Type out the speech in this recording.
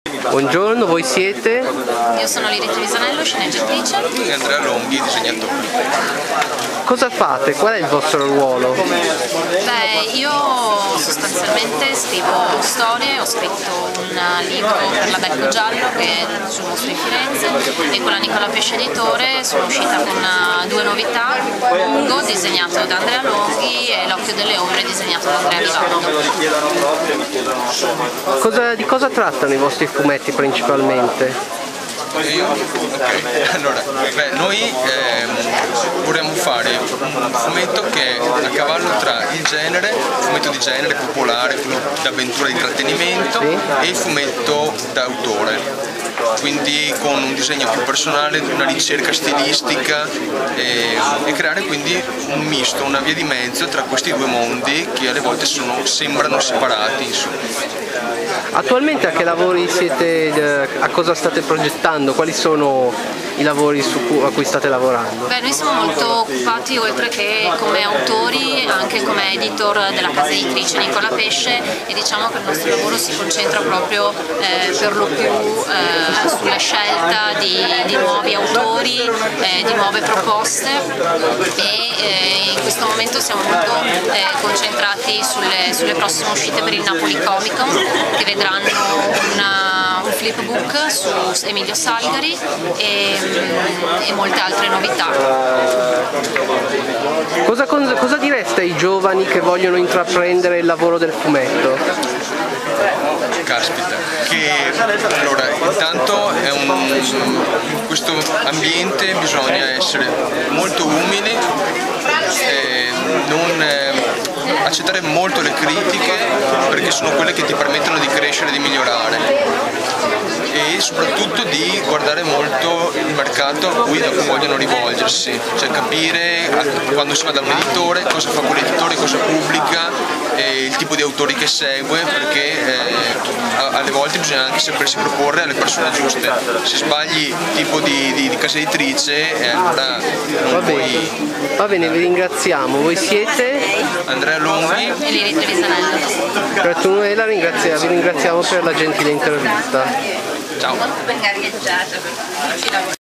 Buongiorno, voi siete? Io sono Liri Trevisanello, sceneggiatrice. E Andrea Longhi, disegnatore. Cosa fate? Qual è il vostro ruolo? Beh, io sostanzialmente scrivo storie, ho scritto un libro per la Becco Giallo che è sul mostro di Firenze e con la Nicola Pesce Editore sono uscita con due novità, Lungo disegnato da Andrea Longhi e L'Occhio delle Ombre disegnato da Andrea Vivaldo. Di cosa trattano i vostri fumetti principalmente? Allora, noi vorremmo fare un fumetto che è a cavallo tra il genere, fumetto di genere popolare, quello d'avventura e di intrattenimento, e il fumetto d'autore. Quindi con un disegno più personale, una ricerca stilistica e creare quindi un misto, una via di mezzo tra questi due mondi che alle volte sembrano separati. Insomma. Attualmente a che lavori siete, a cosa state progettando? Quali sono i lavori a cui state lavorando? Beh, noi siamo molto occupati, oltre che come autori, anche come editor della casa editrice Nicola Pesce, e diciamo che il nostro lavoro si concentra proprio per lo più sulla scelta di nuovi autori, di nuove proposte e in questo momento siamo molto concentrati sulle prossime uscite per il Napoli Comic Con, che vedranno un flipbook su Emilio Salgari e molte altre novità. Cosa direste ai giovani che vogliono intraprendere il lavoro del fumetto? Caspita, allora intanto in questo ambiente bisogna essere molto umili, non accettare molto le critiche perché sono quelle che ti permettono di crescere e di migliorare, e soprattutto di guardare molto il mercato a cui vogliono rivolgersi, cioè capire quando si va da un editore cosa fa quell'editore, cosa pubblica, il tipo di autori che segue, perché alle volte bisogna anche sapersi proporre alle persone giuste. Se sbagli tipo di casa editrice allora non puoi. Va bene, vi ringraziamo. Voi siete? Andrea Longhi E Liri Trevisanello. Grazie, vi ringraziamo per la gentile intervista. Ciao. Molto ben gareggiato.